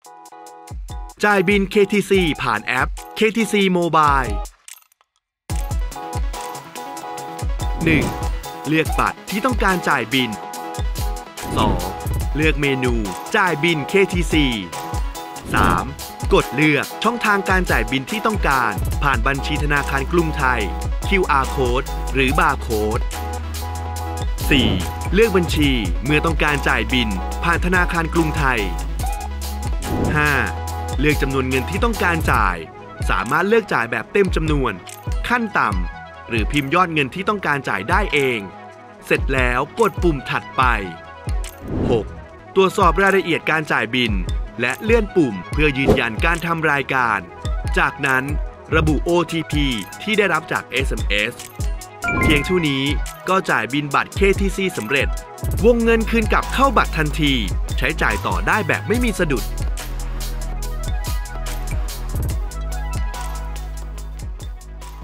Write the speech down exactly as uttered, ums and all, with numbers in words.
จ่ายบิน เค ที ซี ผ่านแอป เค ที ซี Mobile หนึ่ง. เลือกบัตรที่ต้องการจ่ายบิน สอง. เลือกเมนูจ่ายบิน เค ที ซี สาม. กดเลือกช่องทางการจ่ายบินที่ต้องการผ่านบัญชีธนาคารกรุงไทย คิว อาร์ Code หรือ Barcode สี่. เลือกบัญชีเมื่อต้องการจ่ายบินผ่านธนาคารกรุงไทย ห้า. เลือกจำนวนเงินที่ต้องการจ่ายสามารถเลือกจ่ายแบบเต็มจำนวนขั้นต่ำหรือพิมพ์ยอดเงินที่ต้องการจ่ายได้เองเสร็จแล้วกดปุ่มถัดไป หก. ตรวจสอบรายละเอียดการจ่ายบินและเลื่อนปุ่มเพื่อยืนยันการทำรายการจากนั้นระบุ โอ ที พี ที่ได้รับจาก เอส เอ็ม เอส เพียงเท่านี้ก็จ่ายบินบัตร เค ที ซี สำเร็จวงเงินคืนกลับเข้าบัตรทันทีใช้จ่ายต่อได้แบบไม่มีสะดุด